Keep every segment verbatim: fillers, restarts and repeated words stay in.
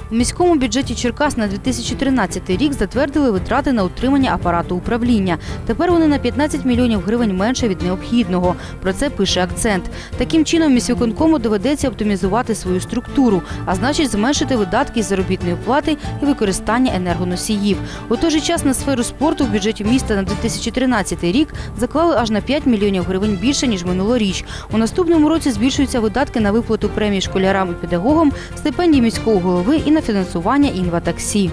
У міському бюджеті Черкас на дві тисячі тринадцятий рік затвердили витрати на утримання апарату управління. Тепер вони на п'ятнадцять мільйонів гривень менше від необхідного. Про це пише «Акцент». Таким чином, міськвиконкому доведеться оптимізувати свою структуру, а значить зменшити видатки з заробітної плати і використання енергоносіїв. У той же час на сферу спорту в бюджеті міста на дві тисячі тринадцятий рік заклали аж на п'ять мільйонів гривень більше, ніж минулоріч. У наступному році збільшуються видатки на виплату премій школярам і педагогам, стипендії міського голови і на фінансування інватаксі.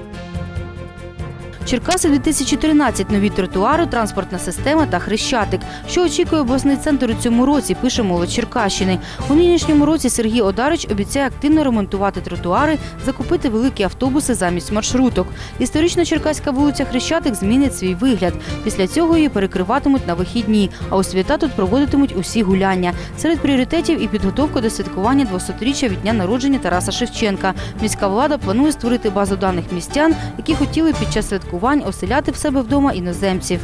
Черкаси дві тисячі тринадцять – нові тротуари, транспортна система та Хрещатик. Що очікує обласний центр у цьому році, пише «Молодь Черкащини». У нинішньому році Сергій Одарич обіцяє активно ремонтувати тротуари, закупити великі автобуси замість маршруток. Історична черкаська вулиця Хрещатик змінить свій вигляд. Після цього її перекриватимуть на вихідні, а у свята тут проводитимуть усі гуляння. Серед пріоритетів і підготовка до святкування двохсотріччя від дня народження Тараса Шевченка. Міська влада планує створити базу даних містян, які хотіли під час святкування оселяти в себе вдома іноземців.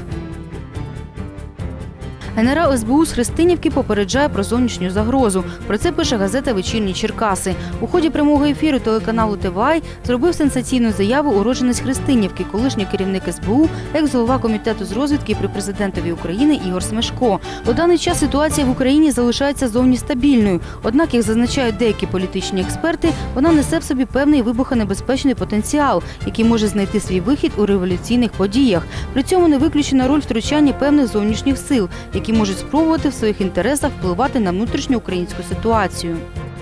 Генерал ес бе у з Христинівки попереджає про зовнішню загрозу. Про це пише газета «Вечірні Черкаси». У ході прямого ефіру телеканалу те ве ай зробив сенсаційну заяву уродженець Христинівки, колишній керівник ес бе у, екс-голова комітету з розвідки при президентові України Ігор Смешко. У даний час ситуація в Україні залишається зовні стабільною. Однак, як зазначають деякі політичні експерти, вона несе в собі певний вибухонебезпечний потенціал, який може знайти свій вихід у революційних подіях. При цьому не виключена роль втручання певних зовнішніх сил, які можуть спробувати в своїх інтересах впливати на внутрішню українську ситуацію.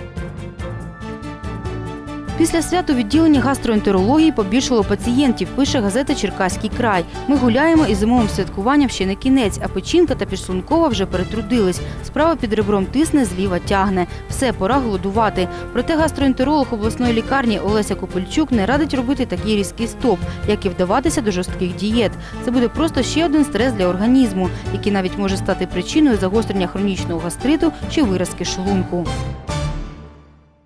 Після свят у відділенні гастроентерології побільшало пацієнтів, пише газета «Черкаський край». Ми гуляємо і зимовим святкуванням ще не кінець, а печінка та підшлункова вже перетрудились. Справа під ребром тисне, зліва тягне. Все, пора голодувати. Проте гастроентеролог обласної лікарні Олеся Копильчук не радить робити такий різкий стоп, як і вдаватися до жорстких дієт. Це буде просто ще один стрес для організму, який навіть може стати причиною загострення хронічного гастриту чи виразки шлунку.